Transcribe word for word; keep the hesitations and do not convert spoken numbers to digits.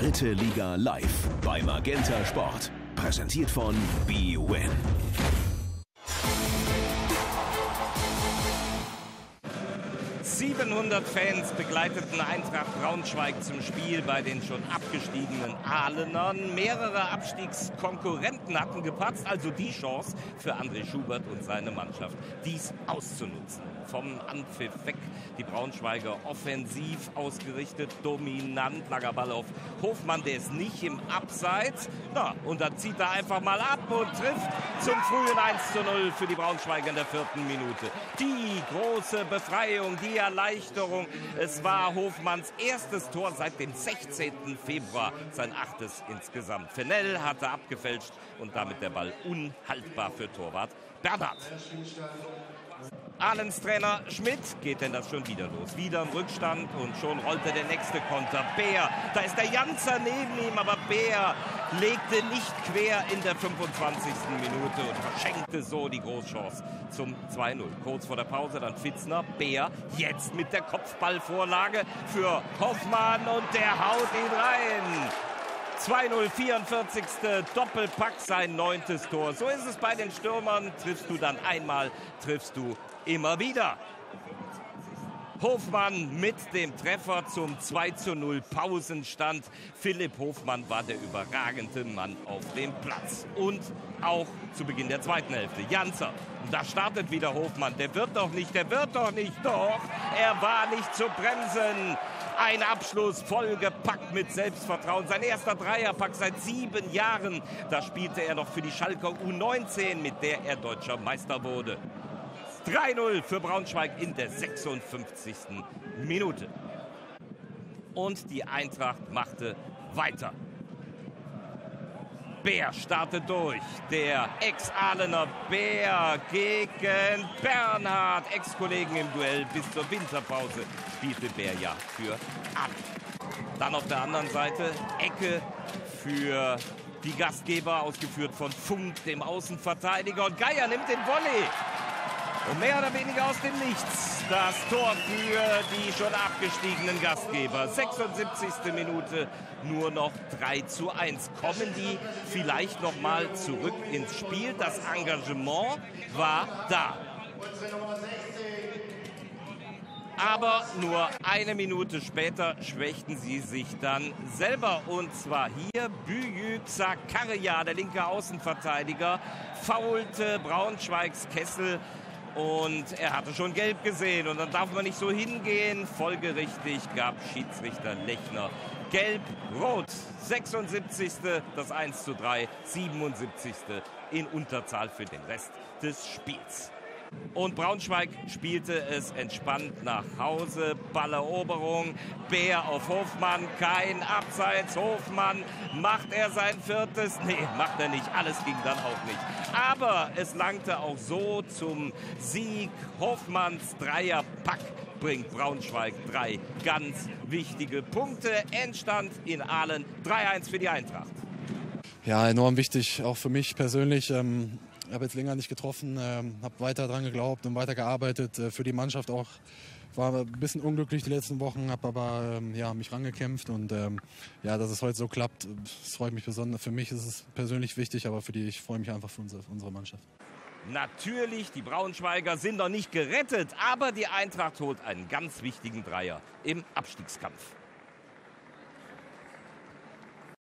Dritte Liga live bei Magenta Sport. Präsentiert von bwin. siebenhundert Fans begleiteten Eintracht Braunschweig zum Spiel bei den schon abgestiegenen Ahlenern. Mehrere Abstiegskonkurrenten hatten gepatzt, also die Chance für André Schubert und seine Mannschaft, dies auszunutzen. Vom Anpfiff weg, die Braunschweiger offensiv ausgerichtet, dominant, langer Ball auf Hofmann, der ist nicht im Abseits. Na, und dann zieht er einfach mal ab und trifft zum frühen eins zu null für die Braunschweiger in der vierten Minute. Die große Befreiung, die Erleichterung. Es war Hofmanns erstes Tor seit dem sechzehnten Februar, sein achtes insgesamt. Fennell hatte abgefälscht und damit der Ball unhaltbar für Torwart Bernhard. Ahlens Trainer Schmidt, geht denn das schon wieder los? Wieder im Rückstand und schon rollte der nächste Konter. Beer, da ist der Janzer neben ihm, aber Beer legte nicht quer in der fünfundzwanzigsten Minute und verschenkte so die Großchance zum zwei null. Kurz vor der Pause dann Pfitzner, Beer, jetzt mit der Kopfballvorlage für Hoffmann und der haut ihn rein. zwei null, vierundvierzigste Doppelpack, sein neuntes Tor. So ist es bei den Stürmern. Triffst du dann einmal, triffst du immer wieder. Hofmann mit dem Treffer zum zwei zu null Pausenstand. Philipp Hofmann war der überragende Mann auf dem Platz. Und auch zu Beginn der zweiten Hälfte. Janzer, da startet wieder Hofmann. Der wird doch nicht, der wird doch nicht. Doch, er war nicht zu bremsen. Ein Abschluss vollgepackt mit Selbstvertrauen. Sein erster Dreierpack seit sieben Jahren. Da spielte er noch für die Schalker U neunzehn, mit der er deutscher Meister wurde. drei null für Braunschweig in der sechsundfünfzigsten Minute. Und die Eintracht machte weiter. Beer startet durch. Der Ex-Ahlener Beer gegen Bernhard. Ex-Kollegen im Duell bis zur Winterpause spielte Beer ja für Ahlen. Dann auf der anderen Seite Ecke für die Gastgeber, ausgeführt von Funk, dem Außenverteidiger. Und Geier nimmt den Volley. Und mehr oder weniger aus dem Nichts das Tor für die schon abgestiegenen Gastgeber. sechsundsiebzigste Minute, nur noch drei zu eins. Kommen die vielleicht noch mal zurück ins Spiel? Das Engagement war da. Aber nur eine Minute später schwächten sie sich dann selber. Und zwar hier Büyük Zakaria, der linke Außenverteidiger, faulte Braunschweigs Kessel. Und er hatte schon gelb gesehen und dann darf man nicht so hingehen. Folgerichtig gab Schiedsrichter Lechner gelb-rot. sechsundsiebzigste das eins zu drei, siebenundsiebzigste in Unterzahl für den Rest des Spiels. Und Braunschweig spielte es entspannt nach Hause. Balleroberung, Beer auf Hofmann, kein Abseits. Hofmann, macht er sein viertes? Nee, macht er nicht. Alles ging dann auch nicht. Aber es langte auch so zum Sieg. Hofmanns Dreierpack bringt Braunschweig drei ganz wichtige Punkte. Endstand in Ahlen drei eins für die Eintracht. Ja, enorm wichtig, auch für mich persönlich. Ähm Ich habe jetzt länger nicht getroffen, ähm, habe weiter dran geglaubt und weiter gearbeitet. Äh, für die Mannschaft auch. War ein bisschen unglücklich die letzten Wochen, habe aber ähm, ja, mich rangekämpft. Und ähm, ja, dass es heute so klappt, das freut mich besonders. Für mich ist es persönlich wichtig, aber für die, ich freue mich einfach für unsere, für unsere Mannschaft. Natürlich, die Braunschweiger sind noch nicht gerettet, aber die Eintracht holt einen ganz wichtigen Dreier im Abstiegskampf.